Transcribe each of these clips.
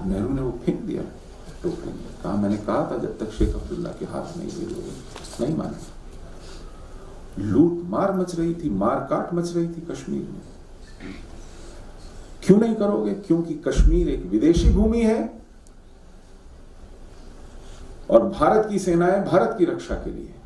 नेहरू ने वो फेंक दिया टोकरी में, कहा मैंने कहा था जब तक शेख अब्दुल्ला के हाथ नहीं भेजोगे, नहीं माने। लूट मार मच रही थी, मार काट मच रही थी कश्मीर में। क्यों नहीं करोगे? क्योंकि कश्मीर एक विदेशी भूमि है और भारत की सेनाएं भारत की रक्षा के लिए।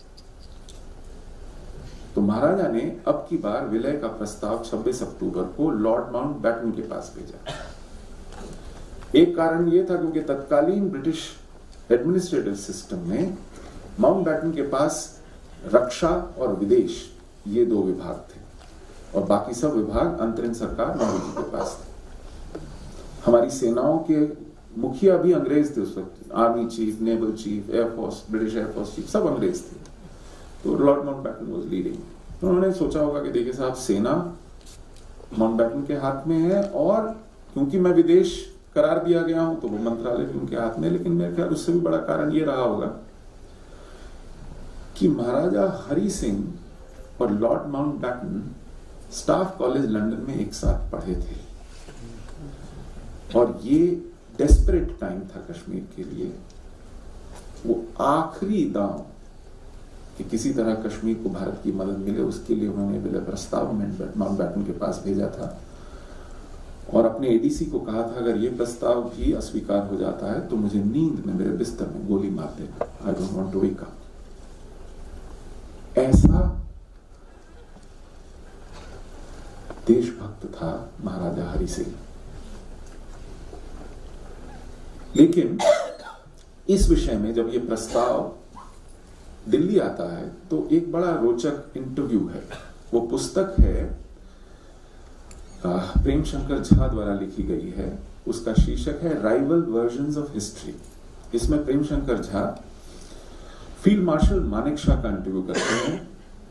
तो महाराजा ने अब की बार विलय का प्रस्ताव 26 अक्टूबर को लॉर्ड माउंटबैटन के पास भेजा। एक कारण यह था क्योंकि तत्कालीन ब्रिटिश एडमिनिस्ट्रेटिव सिस्टम में माउंटबैटन के पास रक्षा और विदेश ये दो विभाग थे और बाकी सब विभाग अंतरिम सरकार नेहरू जी के पास थे। हमारी सेनाओं के मुखिया भी अंग्रेज थे उस वक्त, army chief, naval chief, air force, British air force chief सब अंग्रेज थे। तो लॉर्ड माउंटबैटन वाज लीडिंग। तो उन्होंने सोचा होगा कि देखिए साहब, सेना माउंटबैटन के हाथ में है और क्योंकि मैं विदेश करार दिया गया हूं तो वो मंत्रालय भी उनके हाथ में। लेकिन मेरे ख्याल उससे भी बड़ा कारण ये रहा होगा कि महाराजा हरि सिंह और lord Mountbatten staff college London में एक साथ पढ़े थे और ये डेस्परेट टाइम था कश्मीर के लिए। वो आखिरी दांव कि किसी तरह कश्मीर को भारत की मदद मिले, उसके लिए उन्होंने विलय प्रस्ताव माउंटबैटन के पास भेजा था और अपने एडीसी को कहा था अगर ये प्रस्ताव भी अस्वीकार हो जाता है तो मुझे नींद में मेरे बिस्तर में गोली मार देना, I don't want to wake up. ऐसा देशभक्त था महाराजा हरि सिंह। लेकिन इस विषय में जब यह प्रस्ताव दिल्ली आता है तो एक बड़ा रोचक इंटरव्यू है। वो पुस्तक है प्रेमशंकर झा द्वारा लिखी गई है। उसका शीर्षक है राइवल वर्जन्स ऑफ हिस्ट्री। इसमें प्रेमशंकर झा फील्ड मार्शल मानेकशॉ का इंटरव्यू करते हैं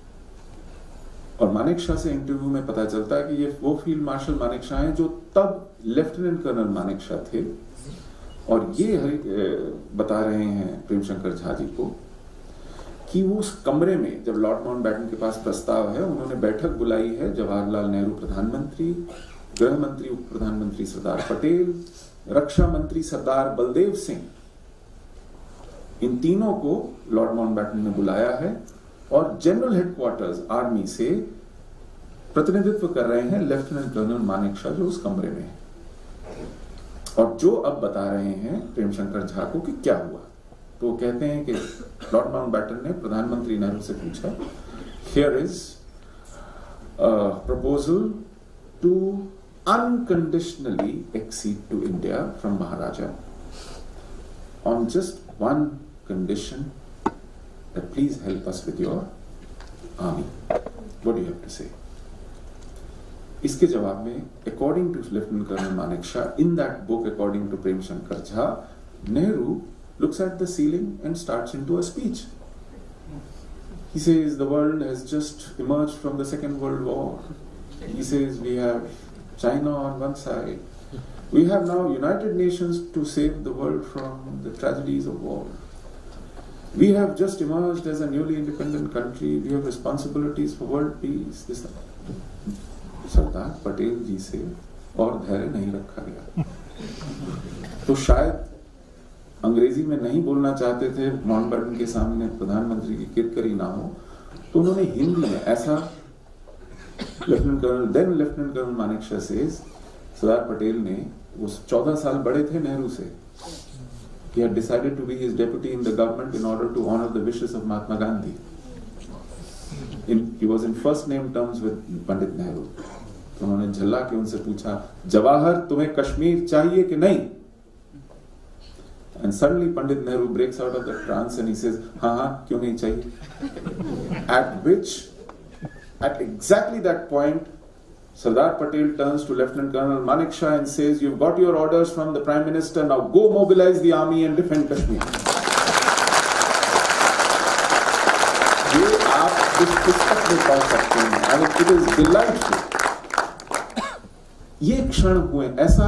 और मानेकशॉ से इंटरव्यू में पता चलता है कि ये वो फील्ड मार्शल मानेकशॉ हैं जो तब लेफ्टिनेंट कर्नल मानेकशॉ थे और ये बता रहे हैं प्रेमशंकर झा जी को कि वो उस कमरे में जब लॉर्ड माउंटबैटन के पास प्रस्ताव है, उन्होंने बैठक बुलाई है जवाहरलाल नेहरू प्रधानमंत्री, गृह मंत्री उप प्रधानमंत्री सरदार पटेल, रक्षा मंत्री सरदार बलदेव सिंह, इन तीनों को लॉर्ड माउंटबैटन ने बुलाया है और जनरल हेडक्वार्टर्स आर्मी से प्रतिनिधित्व कर रहे हैं लेफ्टिनेंट कर्नल मानेकशॉ जो उस कमरे में है और जो अब बता रहे हैं प्रेमशंकर झा को कि क्या हुआ। तो कहते हैं कि लॉर्ड माउंटबैटन ने प्रधानमंत्री नेहरू से पूछा, here is proposal to unconditionally accede to India from Maharaja on just one condition that please help us with your army. What do you have to say? इसके जवाब में according to Lieutenant Colonel Manekshaw in that book, according to Premshankar Jha, Nehru looks at the ceiling and starts into a speech. He says the world has just emerged from the Second World War. He says we have China on one side. We have now United Nations to save the world from the tragedies of war. We have just emerged as a newly independent country. We have responsibilities for world peace. This Sardar Patel जी से और धैर्य नहीं रखा गया। तो शायद अंग्रेजी में नहीं बोलना चाहते थे, माउंटबैटन के सामने प्रधानमंत्री की किरकिरी ना हो, तो उन्होंने हिंदी में ऐसा लेफ्टिनेंट कर्नल मानेकशॉ से सरदार पटेल ने, वो 14 साल बड़े थे नेहरू से, he had decided to be his deputy in the government in order to honor the wishes of Mahatma Gandhi. He was in first name terms with Pandit Nehru. तो उन्होंने झल्ला के उनसे पूछा, जवाहर तुम्हें कश्मीर चाहिए कि नहीं? And suddenly Pandit Nehru breaks out of the trance and he says, हाँ क्यों नहीं चाहिए? At which, at exactly that point, Sardar Patel turns to Lieutenant Colonel Manekshaw and says, you've got your orders from the Prime Minister, now go mobilize the army and defend Kashmir. ये आप इस पुस्तक में पढ़ सकते हैं। I mean, it is delightful. ये क्षण हुए,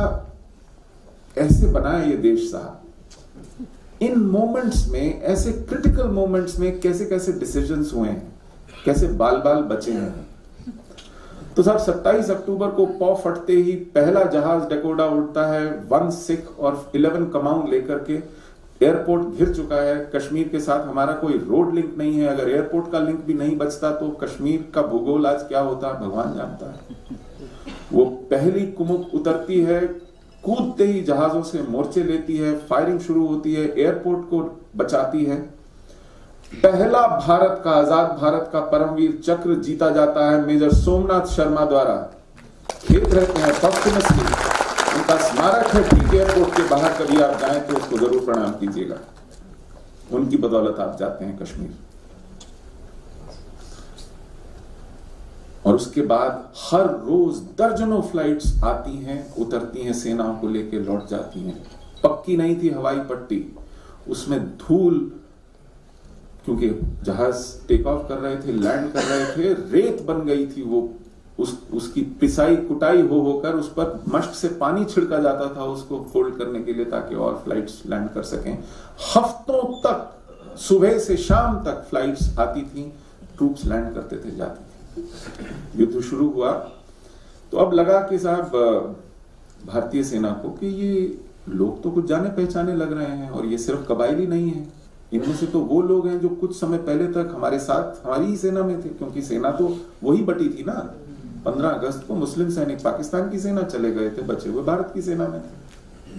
ऐसे बनाया ये देश साहब। इन मोमेंट्स में, ऐसे क्रिटिकल मोमेंट्स में कैसे कैसे डिसीजंस हुए हैं, कैसे बाल बाल बचे हैं। तो साहब 27 अक्टूबर को पौ फटते ही पहला जहाज डकोडा उड़ता है 1 सिख और 11 कमाऊं लेकर के। एयरपोर्ट घिर चुका है, कश्मीर के साथ हमारा कोई रोड लिंक नहीं है। अगर एयरपोर्ट का लिंक भी नहीं बचता तो कश्मीर का भूगोल आज क्या होता भगवान जानता है। वो पहली कुमुक उतरती है, कूदते ही जहाजों से मोर्चे लेती है, फायरिंग शुरू होती है, एयरपोर्ट को बचाती है। पहला भारत का, आजाद भारत का परमवीर चक्र जीता जाता है मेजर सोमनाथ शर्मा द्वारा। खेत रहते हैं पॉस्टमसली, उनका स्मारक है ठीक एयरपोर्ट के बाहर, कभी आप जाएं तो उसको जरूर प्रणाम कीजिएगा। उनकी बदौलत आप जाते हैं कश्मीर। और उसके बाद हर रोज दर्जनों फ्लाइट्स आती हैं, उतरती हैं, सेनाओं को लेकर लौट जाती हैं। पक्की नहीं थी हवाई पट्टी, उसमें धूल, क्योंकि जहाज टेक ऑफ कर रहे थे, लैंड कर रहे थे, रेत बन गई थी। वो उसकी पिसाई कुटाई हो होकर उस पर मश्क से पानी छिड़का जाता था उसको फोल्ड करने के लिए, ताकि और फ्लाइट्स लैंड कर सकें। हफ्तों तक सुबह से शाम तक फ्लाइट्स आती थी, ट्रूप्स लैंड करते थे, जाते थे। युद्ध शुरू हुआ तो अब लगा कि साहब भारतीय सेना को कि ये लोग तो कुछ जाने पहचाने लग रहे हैं, और ये सिर्फ कबायली नहीं है, इनमें से तो वो लोग हैं जो कुछ समय पहले तक हमारे साथ हमारी ही सेना में थे, क्योंकि सेना तो वही बटी थी ना। 15 अगस्त को मुस्लिम सैनिक पाकिस्तान की सेना चले गए थे, बचे हुए भारत की सेना में थे।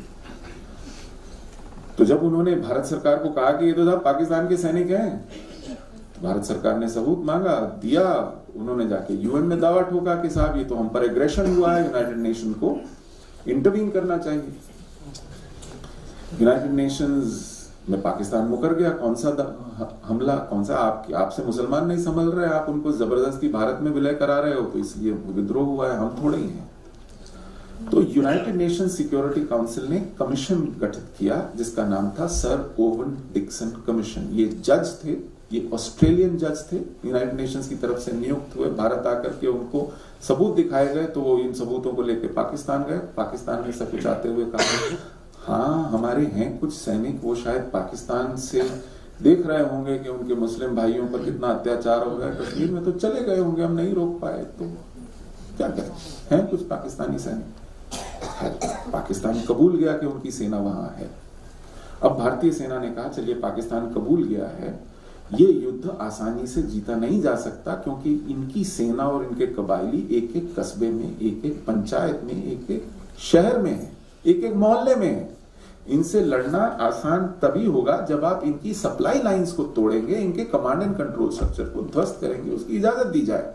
तो जब उन्होंने भारत सरकार को कहा कि ये तो साहब पाकिस्तान के सैनिक हैं, तो भारत सरकार ने सबूत मांगा, दिया। उन्होंने जाके यूएन में दावा ठोका कि साहब ये तो हम पर एग्रेशन हुआ है, यूनाइटेड नेशन को इंटरवीन करना चाहिए। यूनाइटेड नेशंस में पाकिस्तान मुकर गया। कौन सा हमला, कौन सा आपसे मुसलमान नहीं संभल रहे, आप उनको जबरदस्ती भारत में विलय करा रहे हो, तो इसलिए विद्रोह हुआ है, हम थोड़े ही हैं। तो यूनाइटेड नेशन सिक्योरिटी काउंसिल ने कमीशन गठित किया जिसका नाम था सर ओवन डिक्सन कमीशन। ये जज थे, ये ऑस्ट्रेलियन जज थे, यूनाइटेड नेशंस की तरफ से नियुक्त हुए। भारत आकर के उनको सबूत दिखाए गए, तो वो इन सबूतों को लेकर पाकिस्तान गए। पाकिस्तान में सब कुछ आते हुए कहा हाँ हमारे हैं कुछ सैनिक, वो शायद पाकिस्तान से देख रहे होंगे कि उनके मुस्लिम भाइयों पर कितना अत्याचार हो गया कश्मीर में, तो चले गए होंगे, हम नहीं रोक पाए, तो क्या करें, हैं कुछ पाकिस्तानी सैनिक। पाकिस्तान कबूल गया कि उनकी सेना वहां है। अब भारतीय सेना ने कहा चलिए पाकिस्तान कबूल गया है, ये युद्ध आसानी से जीता नहीं जा सकता, क्योंकि इनकी सेना और इनके कबायली एक एक कस्बे में, एक एक पंचायत में, एक एक शहर में है, एक एक मोहल्ले में है। इनसे लड़ना आसान तभी होगा जब आप इनकी सप्लाई लाइंस को तोड़ेंगे, इनके कमांड एंड कंट्रोल स्ट्रक्चर को ध्वस्त करेंगे, उसकी इजाजत दी जाए।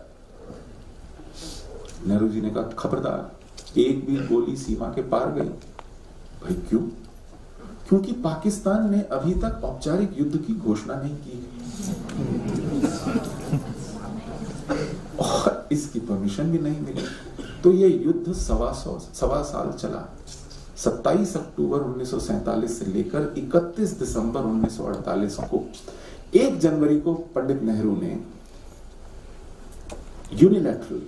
नेहरू जी ने कहा खबरदार, एक भी गोली सीमा के पार गई। भाई क्यों? क्योंकि पाकिस्तान ने अभी तक औपचारिक युद्ध की घोषणा नहीं की और इसकी परमिशन भी नहीं मिली। तो ये युद्ध सवा साल चला। 27 अक्टूबर 1947 से लेकर 31 दिसंबर 1948 को 1 जनवरी को पंडित नेहरू ने यूनिलैटरल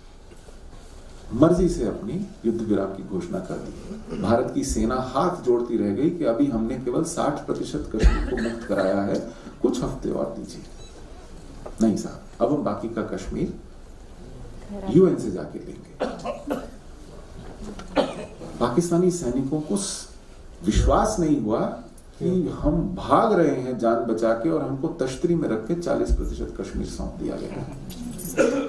मर्जी से अपनी युद्ध विराम की घोषणा कर दी। भारत की सेना हाथ जोड़ती रह गई कि अभी हमने केवल 60% कश्मीर को मुक्त कराया है, कुछ हफ्ते और दीजिए। नहीं साहब, अब हम बाकी का कश्मीर यूएन से जाके लेंगे। पाकिस्तानी सैनिकों को विश्वास नहीं हुआ कि हम भाग रहे हैं जान बचा के, और हमको तश्तरी में रख के 40% कश्मीर सौंप दिया गया।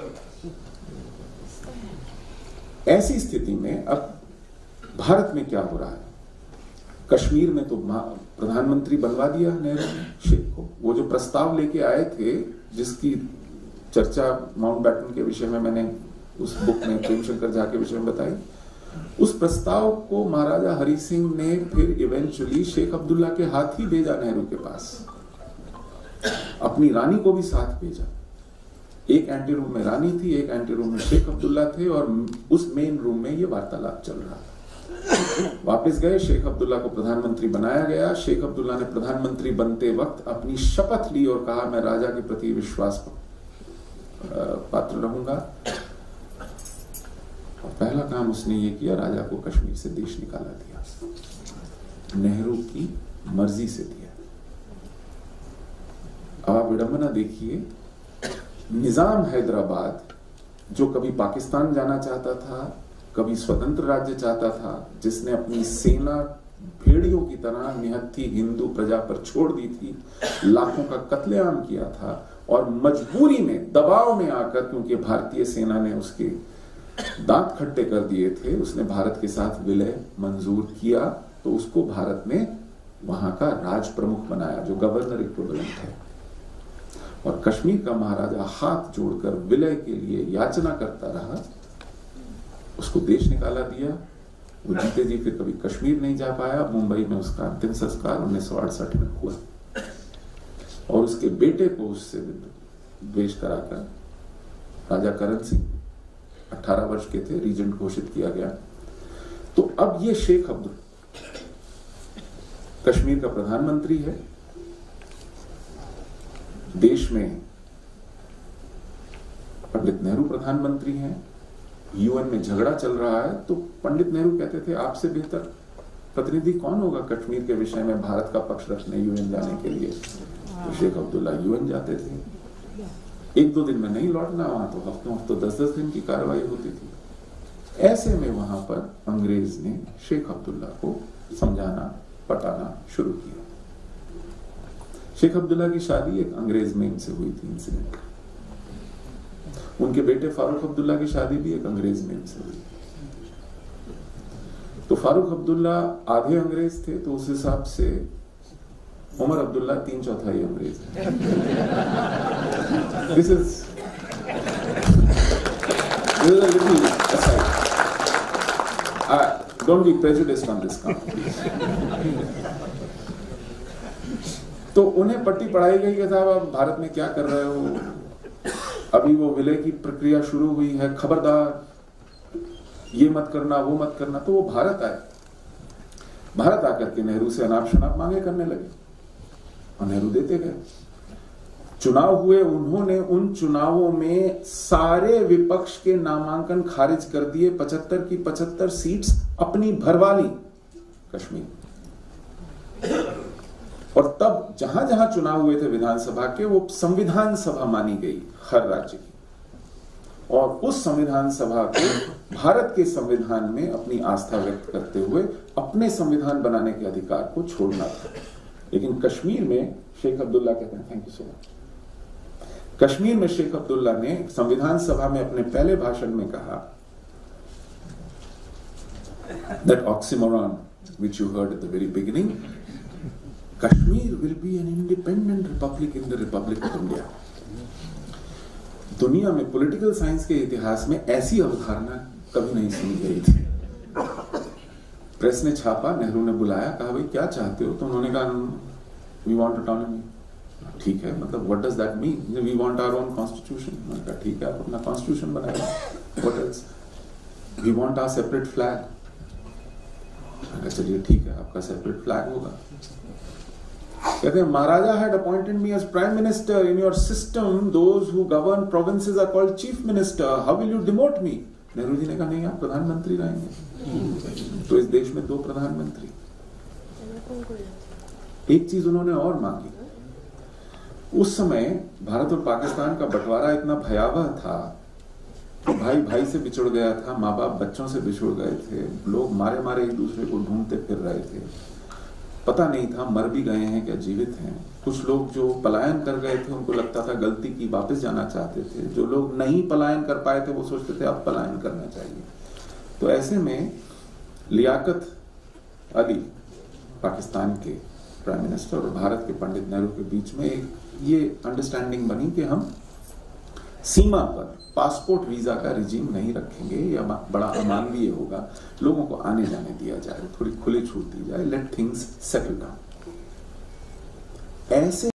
ऐसी स्थिति में अब भारत में क्या हो रहा है? कश्मीर में तो प्रधानमंत्री बनवा दिया नेहरू ने शेख को। वो जो प्रस्ताव लेके आए थे, जिसकी चर्चा माउंटबैटन के विषय में मैंने उस बुक में प्रेमशंकर झा के विषय में बताई, उस प्रस्ताव को महाराजा हरि सिंह ने फिर इवेंचुअली शेख अब्दुल्ला के हाथ ही भेजा नेहरू के पास। अपनी रानी को भी साथ भेजा। एक एंटी रूम में रानी थी, एक एंटी रूम में शेख अब्दुल्ला थे, और उस मेन रूम में ये वार्तालाप चल रहा था। वापस गए, शेख अब्दुल्ला को प्रधानमंत्री बनाया गया। शेख अब्दुल्ला ने प्रधानमंत्री बनते वक्त अपनी शपथ ली और कहा मैं राजा के प्रति विश्वास पात्र रहूंगा। और पहला काम उसने ये किया, राजा को कश्मीर से देश निकाला दिया, नेहरू की मर्जी से दिया। अब आप विडंबना देखिए, निजाम हैदराबाद जो कभी पाकिस्तान जाना चाहता था, कभी स्वतंत्र राज्य चाहता था, जिसने अपनी सेना भेड़ियों की तरह निहत्थी हिंदू प्रजा पर छोड़ दी थी, लाखों का कत्लेआम किया था, और मजबूरी में, दबाव में आकर, क्योंकि भारतीय सेना ने उसके दांत खट्टे कर दिए थे, उसने भारत के साथ विलय मंजूर किया, तो उसको भारत ने वहां का राज प्रमुख बनाया, जो गवर्नर इक्विवेलेंट है। और कश्मीर का महाराजा हाथ जोड़कर विलय के लिए याचना करता रहा, उसको देश निकाला दिया। वो जीते जी फिर कभी कश्मीर नहीं जा पाया। मुंबई में उसका अंतिम संस्कार 1968 में हुआ, और उसके बेटे को उससे द्वेष कराकर राजा करण सिंह 18 वर्ष के थे, रीजेंट घोषित किया गया। तो अब ये शेख अब्दुल कश्मीर का प्रधानमंत्री है। देश में पंडित नेहरू प्रधानमंत्री हैं। यूएन में झगड़ा चल रहा है, तो पंडित नेहरू कहते थे आपसे बेहतर प्रतिनिधि कौन होगा कश्मीर के विषय में भारत का पक्ष रखने यूएन जाने के लिए। तो शेख अब्दुल्ला यूएन जाते थे। 1-2 दिन में नहीं लौटना, वहां तो हफ्तों 10-10 दिन की कार्रवाई होती थी। ऐसे में वहां पर अंग्रेज ने शेख अब्दुल्ला को समझाना, पटाना शुरू किया। शेख अब्दुल्ला की शादी एक अंग्रेज मेम से हुई थी इंसिडेंट। उनके बेटे फारूक अब्दुल्ला की शादी भी एक अंग्रेज मेम से हुई। तो फारूक अब्दुल्ला आधे अंग्रेज थे, तो उस हिसाब से उमर अब्दुल्ला 3/4 अंग्रेज है। This is a little aside. Don't be prejudiced on this count. तो उन्हें पट्टी पढ़ाई गई कि साहब आप भारत में क्या कर रहे हो, अभी वो विलय की प्रक्रिया शुरू हुई है, खबरदार ये मत करना, वो मत करना। तो वो भारत आए। भारत आकर के नेहरू से अनाप शनाप मांगे करने लगे, और नेहरू देते गए। चुनाव हुए, उन्होंने उन चुनावों में सारे विपक्ष के नामांकन खारिज कर दिए। 75 की 75 सीट्स अपनी भरवा ली कश्मीर। और तब जहां जहां चुनाव हुए थे विधानसभा के, वो संविधान सभा मानी गई हर राज्य की, और उस संविधान सभा को भारत के संविधान में अपनी आस्था व्यक्त करते हुए अपने संविधान बनाने के अधिकार को छोड़ना था। लेकिन कश्मीर में शेख अब्दुल्ला कहते हैं, thank you so much, Kashmir में शेख अब्दुल्ला ने संविधान सभा में अपने पहले भाषण में कहा, that oxymoron which you heard at the very beginning, Kashmir will be an independent republic in the Republic of India. दुनिया में पॉलिटिकल साइंस के इतिहास में ऐसी अवधारणा कभी नहीं सुनी गई थी। प्रेस ने छापा, नेहरू ने बुलाया, कहा भाई क्या चाहते हो, तो उन्होंने कहा वी वांट ऑटोनॉमी। ठीक है, मतलब what does that mean, we want our own constitution. उन्होंने कहा ठीक है, आप अपना कॉन्स्टिट्यूशन बनाइए। What else, we want our separate flag. चलिए ठीक है, आपका सेपरेट फ्लैग होगा। कहते हैं महाराजा had appointed me as prime minister. In your system, those who govern provinces are called chief minister. How will you demote me? Nehru ji ने कहा नहीं, आप प्रधानमंत्री रहेंगे। तो इस देश में 2 प्रधानमंत्री। एक चीज उन्होंने और मांगी। उस समय भारत और पाकिस्तान का बंटवारा इतना भयावह था, भाई भाई से बिछुड़ गया था, माँ बाप बच्चों से बिछुड़ गए थे, लोग मारे मारे एक दूसरे को ढूंढते फिर रहे थे, पता नहीं था मर भी गए हैं क्या जीवित हैं। कुछ लोग जो पलायन कर गए थे उनको लगता था गलती की, वापस जाना चाहते थे। जो लोग नहीं पलायन कर पाए थे वो सोचते थे अब पलायन करना चाहिए। तो ऐसे में लियाकत अली पाकिस्तान के प्राइम मिनिस्टर और भारत के पंडित नेहरू के बीच में एक ये अंडरस्टैंडिंग बनी कि हम सीमा पर पासपोर्ट वीजा का रिजीम नहीं रखेंगे, या बड़ा अमानवीय होगा, लोगों को आने जाने दिया जाए, थोड़ी खुली छूट दी जाए, लेट थिंग्स सेटल डाउन। ऐसे